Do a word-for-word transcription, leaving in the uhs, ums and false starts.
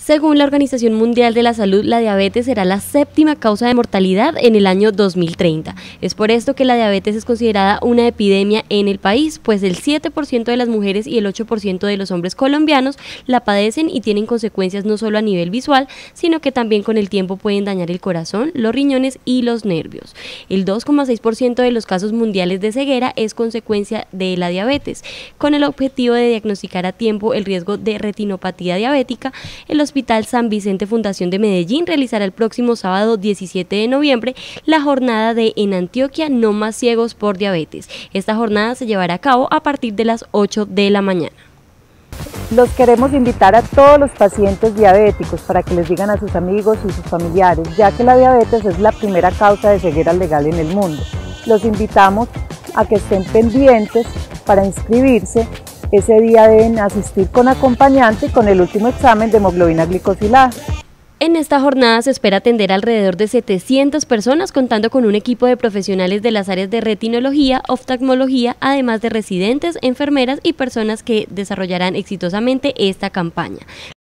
Según la Organización Mundial de la Salud, la diabetes será la séptima causa de mortalidad en el año dos mil treinta. Es por esto que la diabetes es considerada una epidemia en el país, pues el siete por ciento de las mujeres y el ocho por ciento de los hombres colombianos la padecen y tienen consecuencias no solo a nivel visual, sino que también con el tiempo pueden dañar el corazón, los riñones y los nervios. El dos coma seis por ciento de los casos mundiales de ceguera es consecuencia de la diabetes. Con el objetivo de diagnosticar a tiempo el riesgo de retinopatía diabética, el Hospital San Vicente Fundación de Medellín realizará el próximo sábado diecisiete de noviembre la jornada de En Antioquia no más ciegos por diabetes. Esta jornada se llevará a cabo a partir de las ocho de la mañana. Los queremos invitar a todos los pacientes diabéticos para que les digan a sus amigos y sus familiares, ya que la diabetes es la primera causa de ceguera legal en el mundo. Los invitamos a que estén pendientes para inscribirse. Ese día deben asistir con acompañante con el último examen de hemoglobina glicosilada. En esta jornada se espera atender alrededor de setecientas personas, contando con un equipo de profesionales de las áreas de retinología, oftalmología, además de residentes, enfermeras y personas que desarrollarán exitosamente esta campaña.